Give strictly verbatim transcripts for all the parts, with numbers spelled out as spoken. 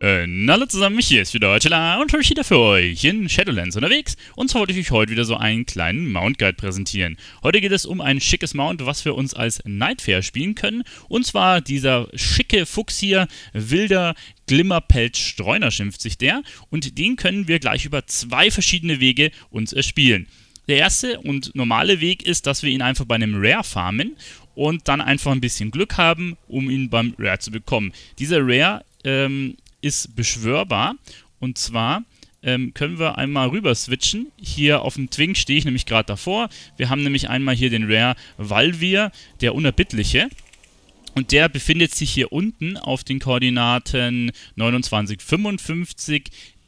Äh, hallo zusammen, hier ist wieder Tila und ich wieder für euch in Shadowlands unterwegs. Und zwar wollte ich euch heute wieder so einen kleinen Mount Guide präsentieren. Heute geht es um ein schickes Mount, was wir uns als Nightfare spielen können. Und zwar dieser schicke Fuchs hier, wilder Glimmerpelz Streuner schimpft sich der. Und den können wir gleich über zwei verschiedene Wege uns erspielen. Der erste und normale Weg ist, dass wir ihn einfach bei einem Rare farmen und dann einfach ein bisschen Glück haben, um ihn beim Rare zu bekommen. Dieser Rare ähm, ist beschwörbar, und zwar ähm, können wir einmal rüber switchen. Hier auf dem Twink stehe ich nämlich gerade davor. Wir haben nämlich einmal hier den Rare Valvir, der Unerbittliche. Und der befindet sich hier unten auf den Koordinaten neunundzwanzig fünfundfünfzig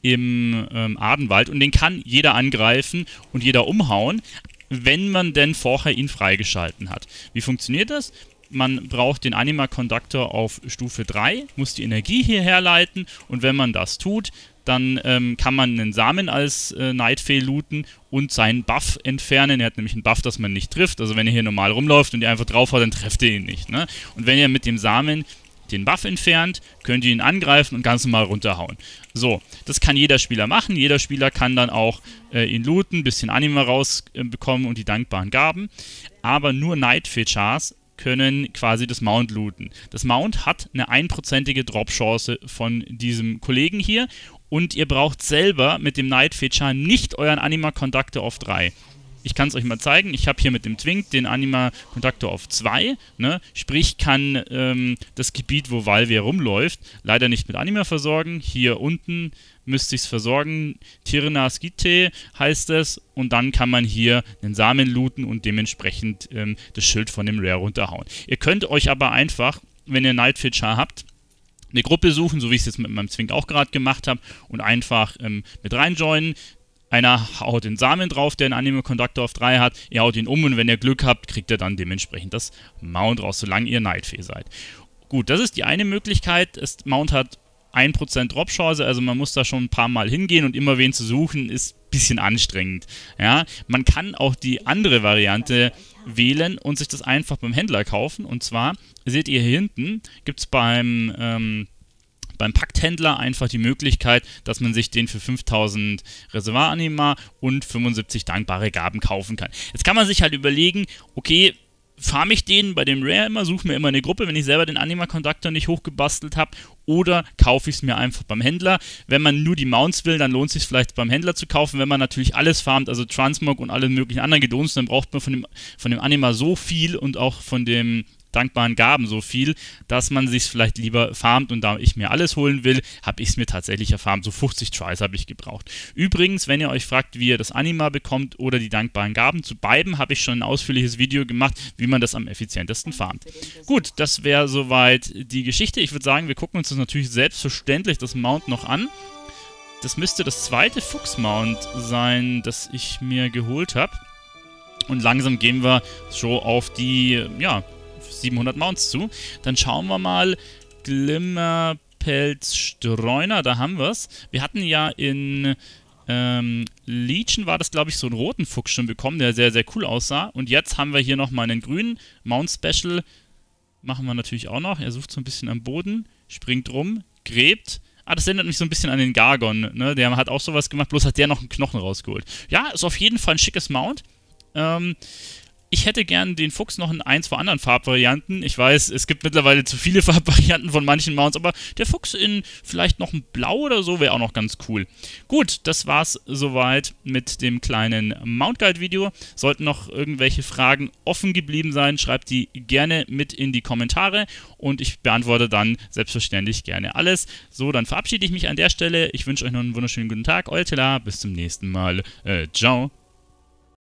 im ähm, Adenwald. Und den kann jeder angreifen und jeder umhauen, wenn man denn vorher ihn freigeschalten hat. Wie funktioniert das? Man braucht den Anima Conductor auf Stufe drei, muss die Energie hierher leiten, und wenn man das tut, dann ähm, kann man einen Samen als äh, Nightfare looten und seinen Buff entfernen. Er hat nämlich einen Buff, dass man nicht trifft. Also wenn ihr hier normal rumläuft und ihr einfach drauf haut, dann trefft ihr ihn nicht. Ne? Und wenn ihr mit dem Samen den Buff entfernt, könnt ihr ihn angreifen und ganz normal runterhauen. So, das kann jeder Spieler machen. Jeder Spieler kann dann auch äh, ihn looten, ein bisschen Anima rausbekommen äh, und die dankbaren Gaben. Aber nur Nightfare-Chars können quasi das Mount looten. Das Mount hat eine einprozentige Drop-Chance von diesem Kollegen hier, und ihr braucht selber mit dem Nightfare-Char nicht euren Anima Conductor auf drei. Ich kann es euch mal zeigen. Ich habe hier mit dem Twink den Anima Conductor auf zwei. Ne? Sprich, kann ähm, das Gebiet, wo Valvir rumläuft, leider nicht mit Anima versorgen. Hier unten müsste ich es versorgen. Tirnas Gite heißt es. Und dann kann man hier einen Samen looten und dementsprechend ähm, das Schild von dem Rare runterhauen. Ihr könnt euch aber einfach, wenn ihr Nightfare Char habt, eine Gruppe suchen, so wie ich es jetzt mit meinem Twink auch gerade gemacht habe, und einfach ähm, mit reinjoinen. Einer haut den Samen drauf, der einen Anima Conductor auf drei hat, ihr haut ihn um, und wenn ihr Glück habt, kriegt ihr dann dementsprechend das Mount raus, solange ihr Nightfare seid. Gut, das ist die eine Möglichkeit. Das Mount hat ein Prozent Drop-Chance, also man muss da schon ein paar Mal hingehen, und immer wen zu suchen ist ein bisschen anstrengend. Ja? Man kann auch die andere Variante wählen und sich das einfach beim Händler kaufen, und zwar seht ihr hier hinten, gibt es beim... Ähm, Beim Pakthändler einfach die Möglichkeit, dass man sich den für fünftausend Reservoir-Anima und fünfundsiebzig dankbare Gaben kaufen kann. Jetzt kann man sich halt überlegen, okay, farme ich den bei dem Rare immer, suche mir immer eine Gruppe, wenn ich selber den Anima Conductor nicht hochgebastelt habe, oder kaufe ich es mir einfach beim Händler. Wenn man nur die Mounts will, dann lohnt es sich vielleicht beim Händler zu kaufen. Wenn man natürlich alles farmt, also Transmog und alle möglichen anderen Gedöns, dann braucht man von dem, von dem Anima so viel und auch von dem dankbaren Gaben so viel, dass man sich vielleicht lieber farmt, und da ich mir alles holen will, habe ich es mir tatsächlich erfarmt. So fünfzig Tries habe ich gebraucht. Übrigens, wenn ihr euch fragt, wie ihr das Anima bekommt oder die dankbaren Gaben, zu beiden habe ich schon ein ausführliches Video gemacht, wie man das am effizientesten farmt. Gut, das wäre soweit die Geschichte. Ich würde sagen, wir gucken uns das natürlich selbstverständlich das Mount noch an. Das müsste das zweite Fuchs-Mount sein, das ich mir geholt habe. Und langsam gehen wir schon auf die, ja, siebenhundert Mounts zu. Dann schauen wir mal. Glimmerpelz Streuner, da haben wir es. Wir hatten ja in ähm, Legion, war das glaube ich, so einen roten Fuchs schon bekommen, der sehr, sehr cool aussah. Und jetzt haben wir hier nochmal einen grünen Mount Special. Machen wir natürlich auch noch. Er sucht so ein bisschen am Boden, springt rum, gräbt. Ah, das erinnert mich so ein bisschen an den Gargon, ne? Der hat auch sowas gemacht, bloß hat der noch einen Knochen rausgeholt. Ja, ist auf jeden Fall ein schickes Mount. Ähm... Ich hätte gern den Fuchs noch in ein, zwei anderen Farbvarianten. Ich weiß, es gibt mittlerweile zu viele Farbvarianten von manchen Mounts, aber der Fuchs in vielleicht noch ein Blau oder so wäre auch noch ganz cool. Gut, das war's soweit mit dem kleinen Mount Guide Video. Sollten noch irgendwelche Fragen offen geblieben sein, schreibt die gerne mit in die Kommentare, und ich beantworte dann selbstverständlich gerne alles. So, dann verabschiede ich mich an der Stelle. Ich wünsche euch noch einen wunderschönen guten Tag. Euer Tila, bis zum nächsten Mal. Äh, ciao.